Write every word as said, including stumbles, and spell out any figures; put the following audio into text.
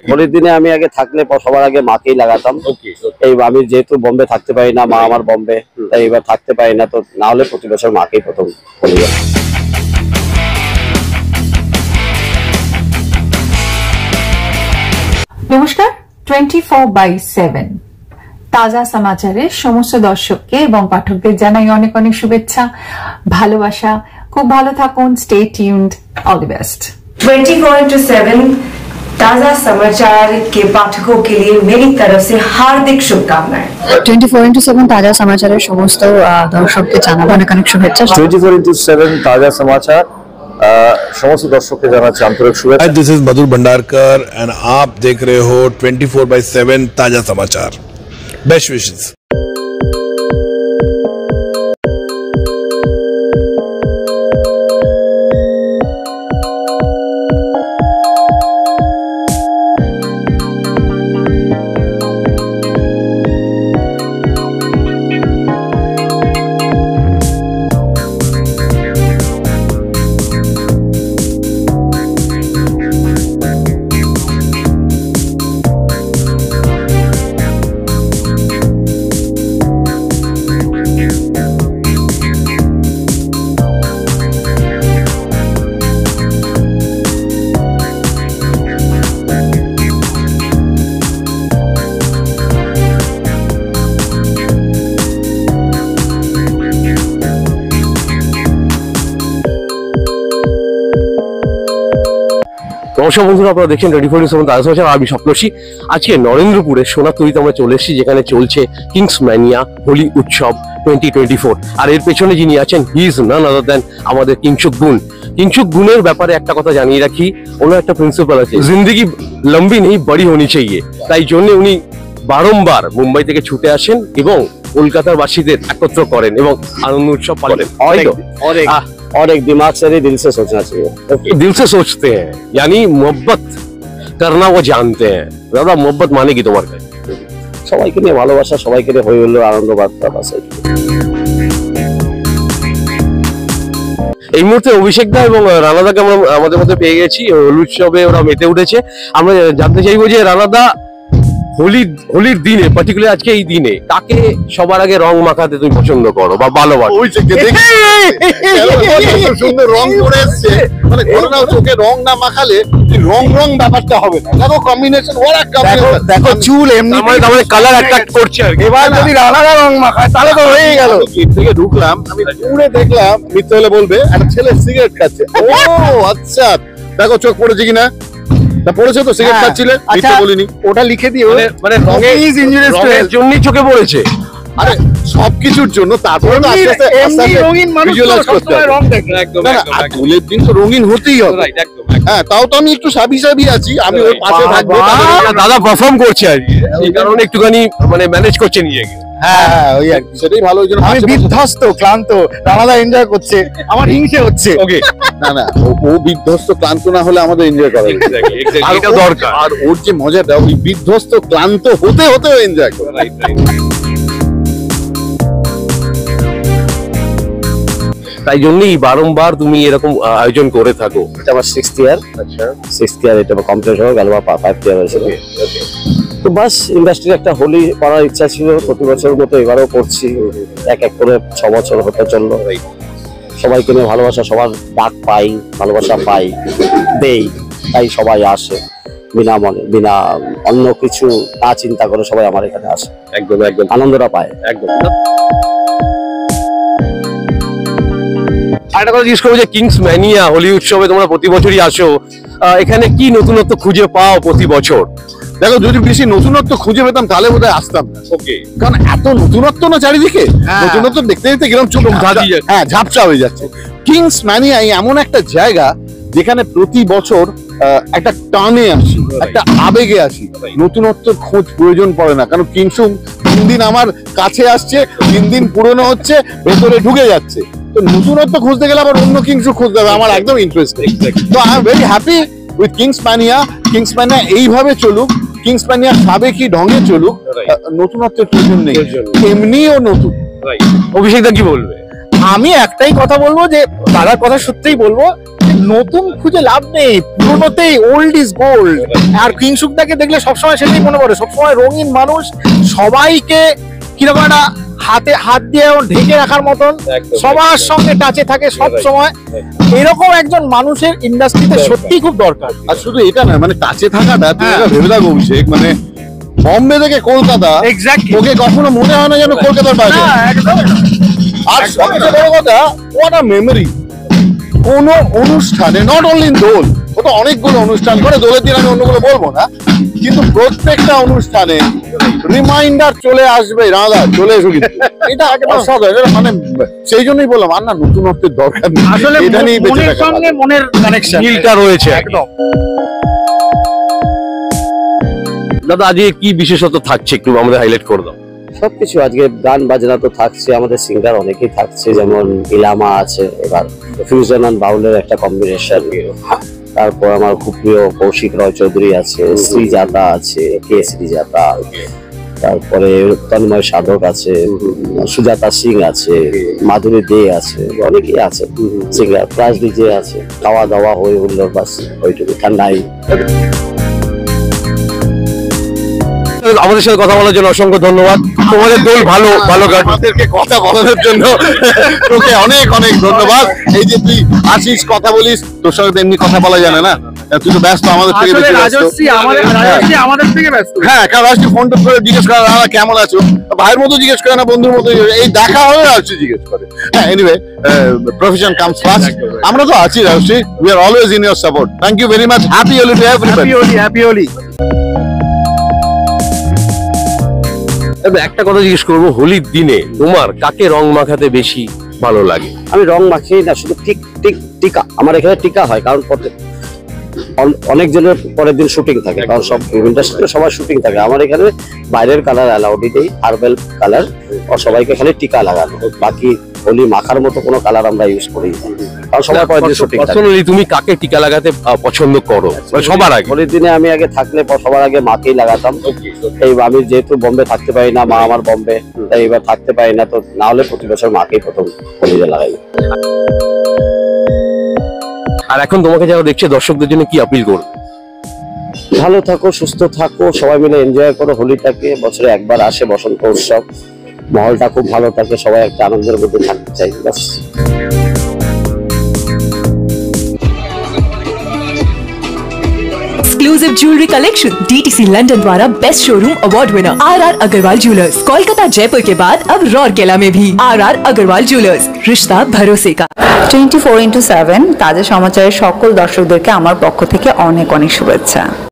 হোলির দিনে আমি আগে থাকলে সবার আগে মাকেই লাগাতাম। এই আমি যেহেতু বোম্বে থাকতে পারি না, মা আমার বোম্বে, তাই এবার থাকতে পারি না, তো না হলে প্রতি বছর মাকেই প্রথম হোলি। নমস্কার, টোয়েন্টি ফোর বাই সেভেন তাজা সমাচারের সমস্ত দর্শককে এবং পাঠকদের জানাই অনেক অনেক শুভেচ্ছা, ভালোবাসা। খুব ভালো থাকুন, stay tuned, all the best. Twenty four into seven ताजा समाचार के पाठकों के लिए मेरी तरफ से हार्दिक शुभकामनाएं। টোয়েন্টি ফোর इंटू सेवन ताजा समाचाরের সমস্ত দর্শককে জানাবো অনেক অনেক শুভেচ্ছা। টোয়েন্টি फोर इंटू सेवन ताजा समाचार समस्त দর্শককে জানাচ্ছি আন্তরিক শুভেচ্ছা। This is Madhur Bhandarkar and आप देख रहे हो ट्वेंटी फोर बाय सेवन ताजा समाचार। Best wishes. নমস্কার বন্ধুরা, আপনারা দেখছেন টোয়েন্টি ফোর ইন্টু সেভেন তাজা সমাচার। আমি স্বপ্নসী। আজকে নরেন্দ্রপুরে সোনাতলিতে আমরা চলে এসেছি, যেখানে চলছে কিংস ম্যানিয়া হোলি উৎসব টোয়েন্টি টোয়েন্টি ফোর। আর এর পেছনে যিনি আছেন, he is none other than আমাদের কিংশুক গুণ। কিংশুক গুণের ব্যাপারে একটা কথা জানিয়ে রাখি, ওনার একটা প্রিন্সিপাল আছে, জিন্দগি লম্বি নেই বড়ি হনি চাইয়ে। তাই জন্য উনি বারংবার মুম্বাই থেকে ছুটে আসেন এবং কলকাতার বাসীদের একত্র করেন এবং আনন্দ উৎসব পালন করেন। और एक दिमाग से नहीं, दिल से सोचना चाहिए। दिल से सोचते हैं, यानी मोहब्बत करना वो जानते हैं। दादा मोहब्बत माने की তোমার কাছে? সবাইকে নিয়ে ভালোবাসা, সবাইকে নিয়ে হই হলো আনন্দ বার্তা। এই মুহূর্তে অভিষেক দা এবং রানাদাকে আমরা আমাদের মধ্যে পেয়ে গেছি। হোলি উৎসবে ওরা মেতে উঠেছে। আমরা জানতে চাইবো যে রানাদা, হোলির হোলির দিনে, পার্টিকুলার আজকে এই দিনে, কাকে সবার আগে রং মাখাতে তুমি পছন্দ করো বা ভালোবাসো? সুন্দর রং করে এসছে, মানে ঘটনাও চোখে রং না মাখালে রং রং ব্যাপারটা হবে না। দেখো কম্বিনেশন, ওর এক কম্বিনেশন, দেখো চুল এমনি মানে কালার অ্যাট্রাক্ট করছে আর কি। এবার যদি রানারা রং মাখায় তাহলে তো হয়ে গেল। গেট থেকে ঢুকলাম, আমি দূরে দেখলাম, মিথ্যে হলে বলবে, একটা ছেলে সিগারেট খাচ্ছে। ও আচ্ছা, দেখো চোখ পড়েছে কিনা। তা পড়েছে তো, সিগারেট খাচ্ছিলে, মিথ্যে বলিনি। ওটা লিখে দিও, মানে রঙের জন্যই চোখে পড়েছে। আরে সবকিছুর জন্য, তারপরে তো আস্তে আস্তে আস্তে রঙিন মানুষ করতে হবে। রং দেখে একদম একদম হোলির দিন তো রঙিন হতেই হবে। রাইট, একদম। হ্যাঁ, তাও তো আমি একটু সাবি সাবি আছি, আমি ওর পাশে থাকবো। দাদা পারফর্ম করছে আর কি, এই কারণে একটুখানি মানে ম্যানেজ করছে নিজেকে। হ্যাঁ, ওই আর কি, সেটাই ভালো। ওই জন্য আমি বিধ্বস্ত, ক্লান্ত, রানাদা এনজয় করছে, আমার হিংসে হচ্ছে। ওকে, না না, ও বিধ্বস্ত ক্লান্ত না হলে আমাদের এনজয় করা এটা দরকার। আর ওর যে মজাটা, ওই বিধ্বস্ত ক্লান্ত হতে হতেও এনজয় করে। Right right. তাই জন্যই বারংবার তুমি এরকম আয়োজন করে থাকো। এটা আমার সিক্সথ ইয়ার। আচ্ছা, সিক্সথ ইয়ার এটা কমপ্লিট হয়ে গেল, বা ফাইভ ইয়ার হয়েছে। তো বাস, ইন্ডাস্ট্রির একটা হোলি করার ইচ্ছা ছিল, প্রতি বছরের মতো এবারও করছি। এক এক করে ছ বছর হতে চললো। সবাইকে নিয়ে ভালোবাসা, সবার ডাক পাই, ভালোবাসা পাই, দেই, তাই সবাই আসে বিনা মনে, বিনা অন্য কিছু না চিন্তা করে সবাই আমার এখানে আসে। একদম একদম আনন্দটা পায়। একদম। একটা কথা জিজ্ঞেস করবো যে কিংস ম্যানিয়া হোলি উৎসবে তোমরা প্রতি বছরই আসো, এখানে কি নতুনত্ব খুঁজে পাও প্রতি বছর? দেখো, যদি বেশি নতুনত্ব খুঁজে পেতাম তাহলে বোধহয় আসতাম না। ওকে, কারণ এত নতুনত্ব না চারিদিকে, নতুনত্ব দেখতে দেখতে কিরকম চোখ হ্যাঁ ঝাপসা হয়ে যাচ্ছে। কিংস ম্যানিয়া এমন একটা জায়গা যেখানে প্রতি বছর একটা টানে আসি, একটা আবেগে আসি। নতুনত্বর খোঁজ প্রয়োজন পড়ে না, কারণ কিংসু তিন দিন আমার কাছে আসছে, তিন দিন পুরনো হচ্ছে, ভেতরে ঢুকে যাচ্ছে। তো নতুনত্ব খুঁজতে গেলে আবার অন্য কিংসু খুঁজতে হবে, আমার একদম ইন্টারেস্ট। তো I am very happy with Kings Mania. Kings Mania এইভাবে চলুক, কিংস ম্যানিয়া সাবেকি ঢঙে চলুক, নতুনত্বের প্রয়োজন নেই, এমনিও নতুন। অভিষেক দা কি বলবে? আমি একটাই কথা বলবো, যে দাদার কথা সত্যিই বলবো, নতুন খুঁজে লাভ নেই, পুরোনোতেই ওল্ড ইজ গোল্ড। আর কিংসুকদাকে দেখলে সবসময় সেটাই মনে পড়ে, সবসময় রঙিন মানুষ, সবাইকে কিরকম একটা হাতে হাত দিয়ে ঢেকে রাখার মতন, সবার সঙ্গে টাচে থাকে সব সময়। এরকম একজন মানুষের ইন্ডাস্ট্রিতে সত্যি খুব দরকার। আর শুধু এটা না, মানে টাচে থাকাটা তুমি একটা ভেবে দেখো অভিষেক, মানে বম্বে থেকে কলকাতা এক্স্যাক্টলি ওকে কখনো মনে হয় না যেন কলকাতার বাইরে। আর সবচেয়ে বড় কথা, what a memory, কোন অনুষ্ঠানে, নট অনলি ইন দোল, ও তো অনেকগুলো অনুষ্ঠান করে, দোলের দিন আমি অন্যগুলো বলবো না, কিন্তু প্রত্যেকটা অনুষ্ঠানে রিমাইন্ডার চলে আসবে, রাধা চলে এসো কিন্তু। এটা অসাধারণ, এটা মানে সেই জন্যই বললাম আর না নতুনত্বের দরকার নেই, আসলে এটা নিয়ে বেঁচে মনের থাকা সঙ্গে ভালো। মনের কানেকশন মিলটা রয়েছে একদম। দাদা আজকে কি বিশেষত থাকছে একটু আমাদের হাইলাইট করে দাও। সবকিছু আজকে গান বাজনা তো থাকছে, আমাদের সিঙ্গার অনেকেই থাকছে, যেমন ইলামা আছে, এবার ফিউশন অ্যান্ড বাউলের একটা কম্বিনেশন। তারপর আমার খুব প্রিয় কৌশিক রয় চৌধুরী আছে, শ্রীজাতা আছে, কে শ্রীজাতা, তারপরে তন্ময় সাধক আছে, সুজাতা সিং আছে, মাধুরী দে আছে, অনেকেই আছে সিঙ্গার, প্লাস ডিজে আছে। খাওয়া দাওয়া হয়ে উঠলো, বাস ওইটুকু, ঠান্ডাই। আমাদের সাথে কথা বলার জন্য অসংখ্য ধন্যবাদ। তোমাদের দোল ভালো ভালো গান, আমাদেরকে কথা বলানোর জন্য তোকে অনেক অনেক ধন্যবাদ। এই যে তুই আসিস, কথা বলিস, তোর সঙ্গে তো এমনি কথা বলা জানে না, তুই তো ব্যস্ত, আমাদের থেকে বেশি ব্যস্ত। রাজশ্রী আমাদের রাজশ্রী আমাদের থেকে ব্যস্ত। হ্যাঁ, কারণ আজকে ফোন টোন করে জিজ্ঞেস করে দাদা কেমন আছো, ভাইয়ের মতো জিজ্ঞেস করে না, বন্ধুর মতো, এই দেখা হয়ে রাজশ্রী জিজ্ঞেস করে। হ্যাঁ, এনিওয়ে প্রফেশন কামস ফার্স্ট, আমরা তো আছি Rajashree, we are always in your support. Thank you very much, happy Holi to everybody. Happy Holi, happy Holi. একটা কথা জিজ্ঞেস করবো, হোলির দিনে তোমার কাকে রং মাখাতে বেশি ভালো লাগে? আমি রং মাখি না, শুধু টিক টিক টিকা, আমার এখানে টিকা হয়, কারণ প্রত্যেক- অন- অনেক জনের পরের দিন শুটিং থাকে, কারণ সব ইন্ডাস্ট্রিতে সবার শুটিং থাকে। আমার এখানে বাইরের কালার অ্যালাউড নেই, হার্বাল কালার, আর সবাইকে খালি টিকা লাগানো, বাকি হোলি মাখার মতো কোনো কালার আমরা ইউজ করি না, কারণ সবার পরের দিন শুটিং থাকে। পার্সোনালি তুমি কাকে টিকা লাগাতে আহ, পছন্দ করো মানে সবার আগে? হোলির দিনে আমি আগে থাকলে প- সবার আগে মাকেই লাগাতাম। এই আমি যেহেতু বম্বে থাকতে পারি না, মা আমার বম্বে, তাই এবার থাকতে পারি না, তো না হলে প্রতি বছর মাকেই প্রথম হোলিতে লাগাই। আর এখন তোমাকে যারা দেখছে দর্শকদের জন্য কি আপিল করবে? ভালো থাকো, সুস্থ থাকো, সবাই মিলে এনজয় করো হোলিটাকে। বছরে একবার আসে বসন্ত উৎসব, মহলটা খুব ভালো থাকে, সবাই একটা আনন্দের মধ্যে থাকতে চাই, ব্যাস। Exclusive jewellery collection DTC London द्वारा best showroom award winner RR Agarwal jewellers, Kolkata Jaipur के बाद अब रौरकेला में भी आरआर अग्रवाल ज्वेलर्स, रिश्ता भरोसे का। টোয়েন্টি ফোর ইন্টু সেভেন তাজা সমাচারের সকল দর্শকদেরকে আমার পক্ষ থেকে অনেক অনেক শুভেচ্ছা।